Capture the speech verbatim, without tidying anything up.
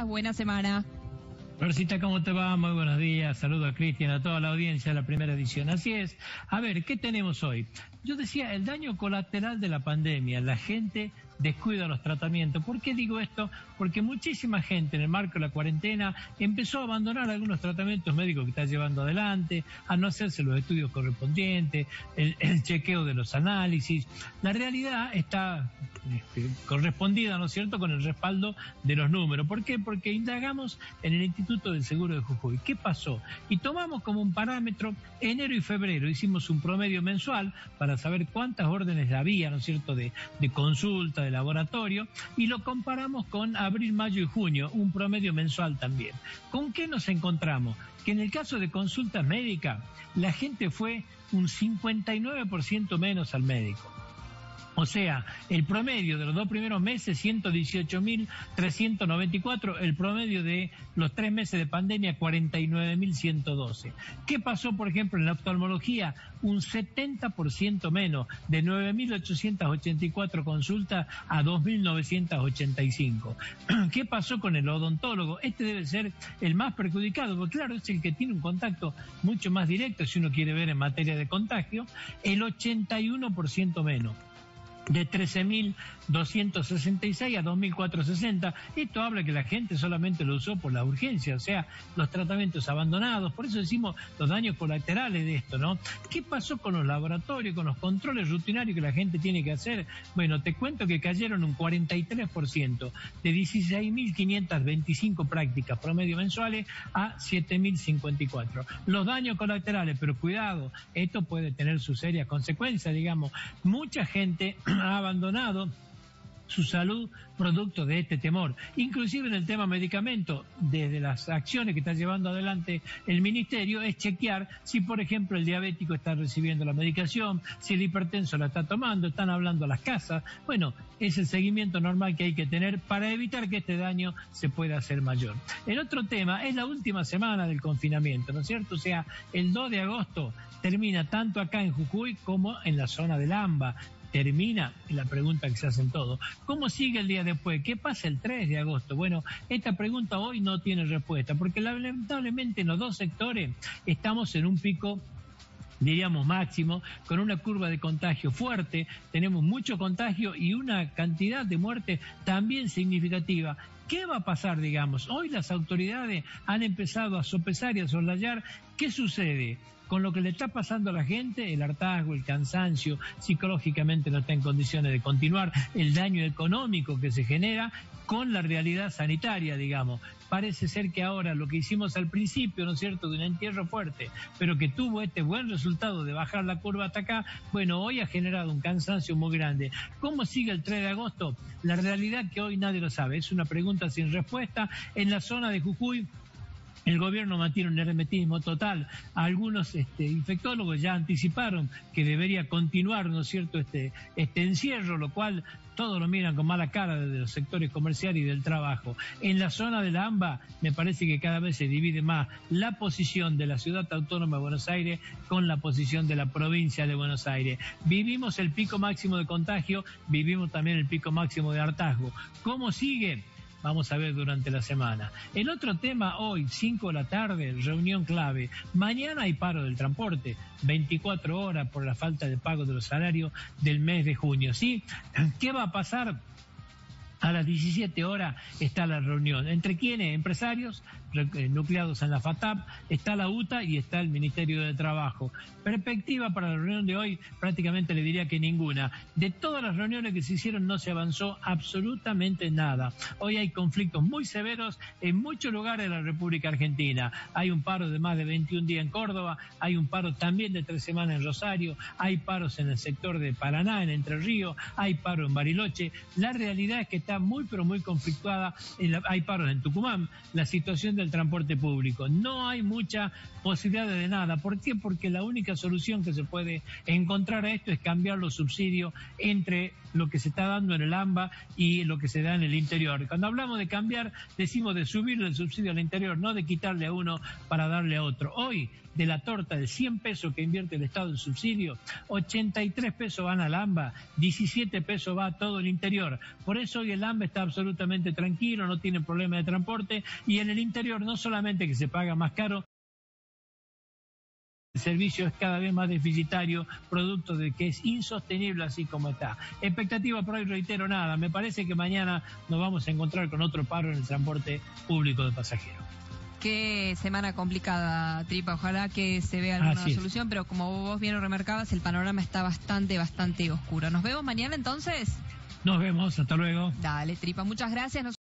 estás? Buena semana. Florcita, ¿cómo te va? Muy buenos días. Saludo a Cristian, a toda la audiencia de la primera edición. Así es. A ver, ¿qué tenemos hoy? Yo decía, el daño colateral de la pandemia. La gente descuida los tratamientos. ¿Por qué digo esto? Porque muchísima gente en el marco de la cuarentena empezó a abandonar algunos tratamientos médicos que está llevando adelante, a no hacerse los estudios correspondientes, el, el chequeo de los análisis. La realidad está este, correspondida, ¿no es cierto?, con el respaldo de los números. ¿Por qué? Porque indagamos en el Instituto del Seguro de Jujuy. ¿Qué pasó? Y tomamos como un parámetro enero y febrero. Hicimos un promedio mensual para saber cuántas órdenes había, ¿no es cierto?, de, de consulta, de laboratorio, y lo comparamos con abril, mayo y junio, un promedio mensual también. ¿Con qué nos encontramos? Que en el caso de consultas médicas, la gente fue un cincuenta y nueve por ciento menos al médico. O sea, el promedio de los dos primeros meses, ciento dieciocho mil trescientos noventa y cuatro, el promedio de los tres meses de pandemia, cuarenta y nueve mil ciento doce. ¿Qué pasó, por ejemplo, en la oftalmología? Un setenta por ciento menos, de nueve mil ochocientos ochenta y cuatro consultas a dos mil novecientos ochenta y cinco. ¿Qué pasó con el odontólogo? Este debe ser el más perjudicado, porque claro, es el que tiene un contacto mucho más directo, si uno quiere ver en materia de contagio, el ochenta y uno por ciento menos, de trece mil doscientos sesenta y seis a dos mil cuatrocientos sesenta. Esto habla que la gente solamente lo usó por la urgencia, o sea, los tratamientos abandonados. Por eso decimos los daños colaterales de esto, ¿no? ¿Qué pasó con los laboratorios, con los controles rutinarios que la gente tiene que hacer? Bueno, te cuento que cayeron un cuarenta y tres por ciento, de dieciséis mil quinientas veinticinco prácticas promedio mensuales a siete mil cincuenta y cuatro. Los daños colaterales, pero cuidado, esto puede tener sus serias consecuencias, digamos. Mucha gente ha abandonado su salud producto de este temor, inclusive en el tema medicamento. Desde las acciones que está llevando adelante el ministerio es chequear si, por ejemplo, el diabético está recibiendo la medicación, si el hipertenso la está tomando, están hablando a las casas. Bueno, es el seguimiento normal que hay que tener para evitar que este daño se pueda hacer mayor. El otro tema es la última semana del confinamiento, ¿no es cierto? O sea, el dos de agosto termina tanto acá en Jujuy como en la zona del AMBA. Termina la pregunta que se hacen todos. ¿Cómo sigue el día después? ¿Qué pasa el tres de agosto? Bueno, esta pregunta hoy no tiene respuesta, porque lamentablemente en los dos sectores estamos en un pico, diríamos máximo, con una curva de contagio fuerte, tenemos mucho contagio y una cantidad de muertes también significativa. ¿Qué va a pasar, digamos? Hoy las autoridades han empezado a sopesar y a soslayar qué sucede con lo que le está pasando a la gente, el hartazgo, el cansancio, psicológicamente no está en condiciones de continuar, el daño económico que se genera con la realidad sanitaria, digamos. Parece ser que ahora lo que hicimos al principio, ¿no es cierto?, de un entierro fuerte, pero que tuvo este buen resultado de bajar la curva hasta acá, bueno, hoy ha generado un cansancio muy grande. ¿Cómo sigue el tres de agosto? La realidad que hoy nadie lo sabe, es una pregunta sin respuesta. En la zona de Jujuy, el gobierno mantiene un hermetismo total. Algunos este, infectólogos ya anticiparon que debería continuar, ¿no es cierto?, este, este encierro, lo cual todos lo miran con mala cara desde los sectores comerciales y del trabajo. En la zona de la AMBA me parece que cada vez se divide más la posición de la Ciudad Autónoma de Buenos Aires con la posición de la provincia de Buenos Aires. Vivimos el pico máximo de contagio, vivimos también el pico máximo de hartazgo. ¿Cómo sigue? Vamos a ver durante la semana. El otro tema hoy, cinco de la tarde, reunión clave. Mañana hay paro del transporte, veinticuatro horas por la falta de pago de los salarios del mes de junio. ¿Sí? ¿Qué va a pasar? A las diecisiete horas está la reunión. ¿Entre quiénes? Empresarios nucleados en la FATAP, está la U T A y está el Ministerio de Trabajo. Perspectiva para la reunión de hoy, prácticamente le diría que ninguna. De todas las reuniones que se hicieron no se avanzó absolutamente nada. Hoy hay conflictos muy severos en muchos lugares de la República Argentina. Hay un paro de más de veintiún días en Córdoba, hay un paro también de tres semanas en Rosario, hay paros en el sector de Paraná, en Entre Ríos, hay paro en Bariloche. La realidad es que está muy pero muy conflictuada, en la, hay paros en Tucumán, la situación del transporte público. No hay mucha posibilidad de nada. ¿Por qué? Porque la única solución que se puede encontrar a esto es cambiar los subsidios entre lo que se está dando en el AMBA y lo que se da en el interior. Cuando hablamos de cambiar, decimos de subirle el subsidio al interior, no de quitarle a uno para darle a otro. Hoy, de la torta de cien pesos que invierte el Estado en subsidio, ochenta y tres pesos van al AMBA, diecisiete pesos va a todo el interior. Por eso hoy el AMBA está absolutamente tranquilo, no tiene problema de transporte, y en el interior no solamente que se paga más caro, el servicio es cada vez más deficitario, producto de que es insostenible así como está. Expectativa por hoy, reitero, nada. Me parece que mañana nos vamos a encontrar con otro paro en el transporte público de pasajeros. Qué semana complicada, Tripa. Ojalá que se vea alguna solución, pero como vos bien lo remarcabas, el panorama está bastante, bastante oscuro. ¿Nos vemos mañana entonces? Nos vemos, hasta luego. Dale, Tripa, muchas gracias. Nos